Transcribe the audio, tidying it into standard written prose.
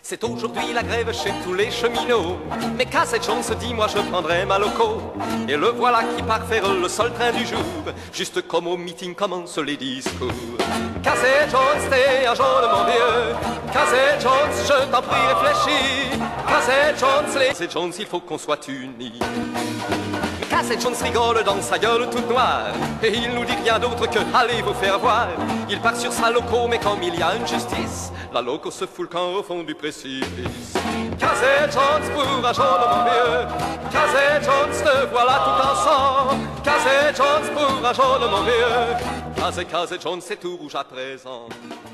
C'est aujourd'hui la grève chez tous les cheminots. Mais Casey Jones dit, moi je prendrai ma loco. Et le voilà qui part faire le seul train du jour. Juste comme au meeting commencent les discours. Casey Jones, t'es un jaune mon vieux. Casey Jones, je t'en prie réfléchis. Casey Jones, il faut qu'on soit unis. Casey Jones rigole dans sa gueule toute noire. Et il nous dit rien d'autre que allez vous faire voir. Il part sur sa loco, mais comme il y a une justice, la loco se fout le camp au fond du précipice. Casey Jones pour un jaune mon vieux. Casey Jones, te voilà tout ensemble. Casey Jones pour un jaune mon vieux. Casey Jones, c'est tout rouge à présent.